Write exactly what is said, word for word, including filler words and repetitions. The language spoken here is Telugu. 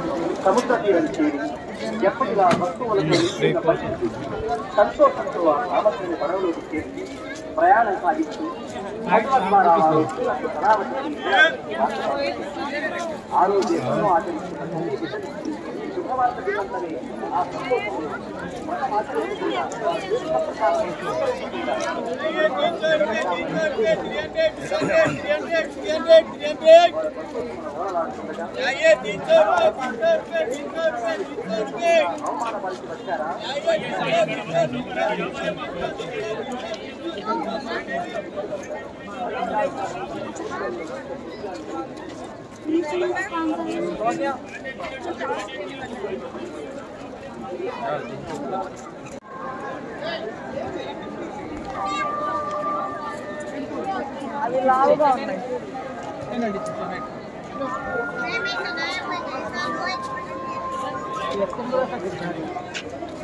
సముద్ర తీరం చేరి ఎప్పటిలా వస్తువులతో సంతోషంతో ఆ సామర్థ్యాన్ని పడవలోకి చేర్చి ప్రయాణం సాగిస్తూ ఆ రోజు ఎన్నో ఆచరిస్తున్న శుభవార్త వినంతనే ఆ సంతోషం అవమానపరిచి వచ్చారా అది లావుగా ఉన్నాయి. ఎక్కడ